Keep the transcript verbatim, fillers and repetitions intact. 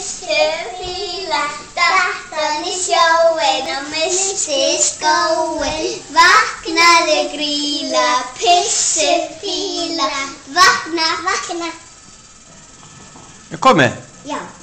fyrstu fíla, datt hann í sjóinn og missti skóinn. Vaknaðu Grýla, pissu fíla, vakna, vakna. Er komið? Já.